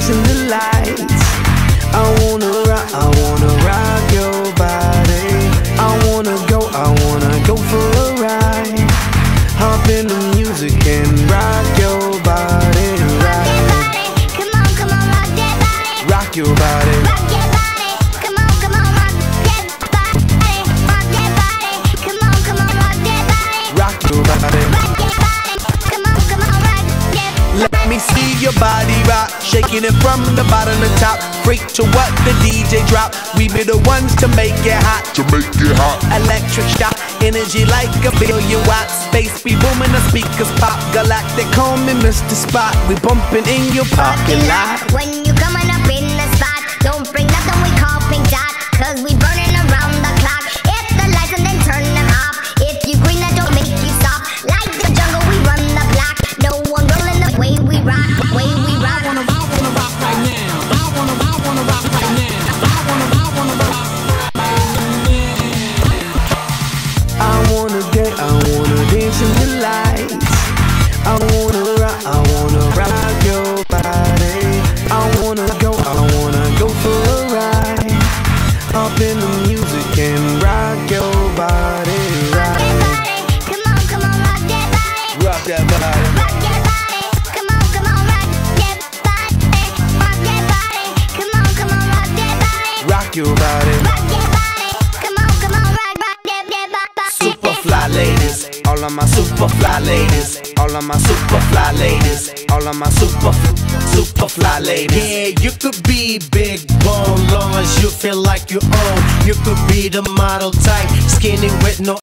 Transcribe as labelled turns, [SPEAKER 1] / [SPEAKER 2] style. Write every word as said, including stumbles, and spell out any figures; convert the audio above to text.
[SPEAKER 1] dance in the lights. I wanna rock, I wanna rock your body. I wanna go, I wanna go for a ride. Hop in the music and rock your body, right.
[SPEAKER 2] Come on, come on, rock that body.
[SPEAKER 1] Rock your body.
[SPEAKER 2] Rock that body. Come on, come on, rock that body. Rock that body. Come on, come on, rock that body.
[SPEAKER 1] Rock your body.
[SPEAKER 2] Rock that body. Come on, come on, rock that body.
[SPEAKER 1] Let me see your body rock, shaking it from the bottom to top. Freak to what the D J drop. We be the ones to make it hot.
[SPEAKER 3] To make it hot.
[SPEAKER 1] Electric shock, energy like a billion watts. Space be booming, the speakers pop. Galactic, call me Mister Spot. We bumping in your parking lot.
[SPEAKER 2] When you coming up in the spot, don't bring nothing we call pink dot, cause we burning around the clock. Hit the lights and then turn them off. If you green, that don't make you stop. Like the jungle, we run the block. No one rolling the way we rock, way we rock.
[SPEAKER 4] I wanna, I wanna rock right now. I wanna, I wanna rock right now. I wanna, I wanna rock right now.
[SPEAKER 1] I wanna get, I wanna dance in the lights. I wanna rock, I wanna rock your body. I wanna go, I wanna go for a ride. Up in the music and rock your body, right.
[SPEAKER 2] Come on, come on, rock that body.
[SPEAKER 1] Rock that body.
[SPEAKER 2] Rock that body. Come on, come on, rock that body. Rock that body. Come on, come on, rock that body.
[SPEAKER 1] Rock your body.
[SPEAKER 2] Rock that body. Come on, come on, rock, rock that, that body.
[SPEAKER 1] Super fly ladies, all of my super fly ladies, all of my super fly ladies, all of my super, super fly ladies.
[SPEAKER 5] Yeah, you could be big bone, long as you feel like you own. You could be the model type, skinny with no